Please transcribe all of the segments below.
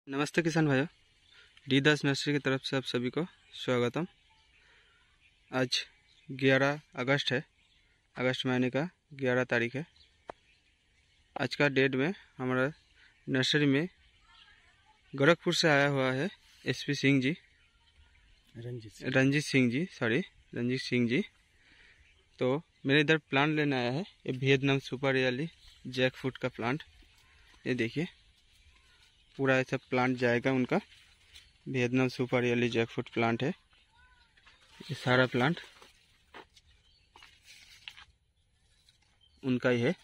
नमस्ते किसान भाइयों, डी दास नर्सरी की तरफ से आप सभी को स्वागतम। आज 11 अगस्त है। अगस्त महीने का 11 तारीख है। आज का डेट में हमारा नर्सरी में गोरखपुर से आया हुआ है एसपी सिंह जी, रंजीत सिंह जी। तो मेरे इधर प्लांट लेने आया है। ये Vietnam super really Jack fruit का प्लांट। ये देखिए, पूरा ऐसा प्लांट जाएगा उनका। Vietnam super really Jack fruit plant है ये। सारा प्लांट उनका ही है।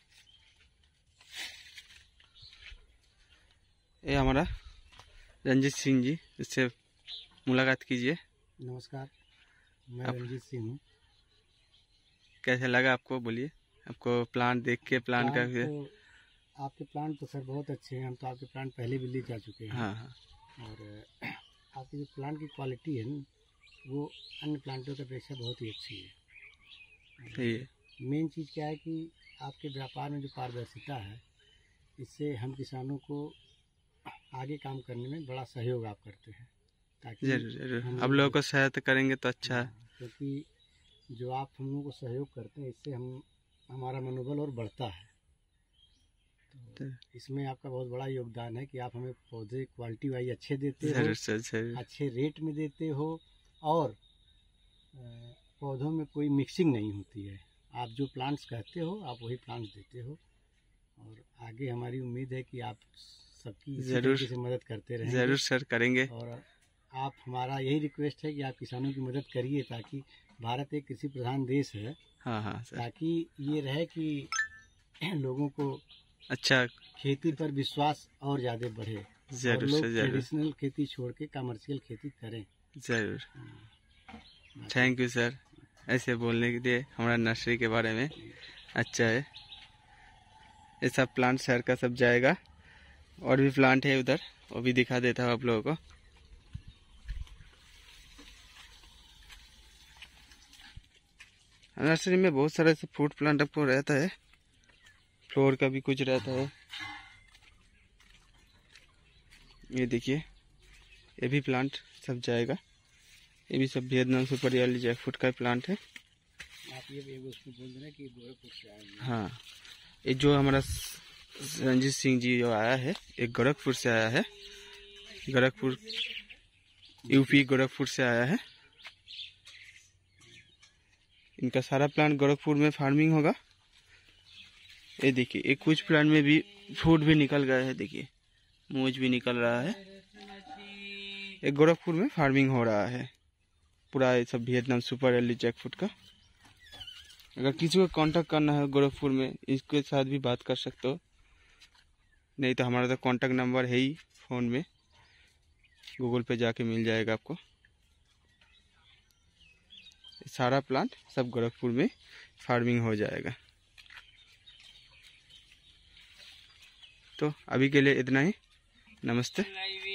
ये हमारा रंजीत सिंह जी, इससे मुलाकात कीजिए। नमस्कार, मैं रंजीत सिंह हूँ। कैसे लगा आपको, बोलिए। आपको प्लांट देख के प्लांट का तो आपके प्लांट तो सर बहुत अच्छे हैं। हम तो आपके प्लांट पहले भी ले जा चुके हैं। हाँ। और आपकी जो प्लांट की क्वालिटी है ना, वो अन्य प्लांटों की अपेक्षा बहुत ही अच्छी है। सही है। मेन चीज़ क्या है कि आपके व्यापार में जो पारदर्शिता है, इससे हम किसानों को आगे काम करने में बड़ा सहयोग आप करते हैं। ताकि जरूर आप लोगों को सहायता करेंगे तो अच्छा है। क्योंकि जो आप हम लोगों को सहयोग करते हैं, इससे हमारा मनोबल और बढ़ता है। तो इसमें आपका बहुत बड़ा योगदान है कि आप हमें पौधे क्वालिटी वाइज अच्छे देते हो, अच्छे रेट में देते हो, और पौधों में कोई मिक्सिंग नहीं होती है। आप जो प्लांट्स कहते हो आप वही प्लांट्स देते हो। और आगे हमारी उम्मीद है कि आप सबकी जरूर से मदद करते रहेंगे। जरूर सर, करेंगे। और आप, हमारा यही रिक्वेस्ट है कि आप किसानों की मदद करिए, ताकि भारत एक कृषि प्रधान देश है। हाँ सर। ताकि ये रहे कि लोगों को अच्छा खेती पर विश्वास और ज़्यादा बढ़े। और लोग ट्रेडिशनल खेती छोड़ के कमर्शियल खेती करें। जरूर। थैंक यू सर, ऐसे बोलने के लिए। हमारा नर्सरी के बारे में अच्छा है। ये सब प्लांट शहर का सब जाएगा। और भी प्लांट है उधर, वो भी दिखा देता हूँ आप लोगों को। नर्सरी में बहुत सारे ऐसे फ्रूट प्लांट आपको रहता है। फ्लोर का भी कुछ रहता है। ये देखिए, ये भी प्लांट सब जाएगा। ये भी सब Vietnam super really Jack fruit का प्लांट है। आप ये उसको बोल रहे हैं कि गोरखपुर से आए हैं। हाँ, ये जो हमारा रंजीत सिंह जी जो आया है, एक गोरखपुर से आया है। गोरखपुर यूपी गोरखपुर से आया है। इनका सारा प्लांट गोरखपुर में फार्मिंग होगा। ये देखिए, एक कुछ प्लांट में भी फ्रूट भी निकल गया है। देखिए, मूज भी निकल रहा है। एक गोरखपुर में फार्मिंग हो रहा है पूरा। ये सब Vietnam super really Jack fruit का। अगर किसी को कांटेक्ट करना है गोरखपुर में, इसके साथ भी बात कर सकते हो। नहीं तो हमारा तो कांटेक्ट नंबर है ही फ़ोन में, गूगल पे जाके मिल जाएगा आपको। सारा प्लांट सब गोरखपुर में फार्मिंग हो जाएगा। तो अभी के लिए इतना ही। नमस्ते।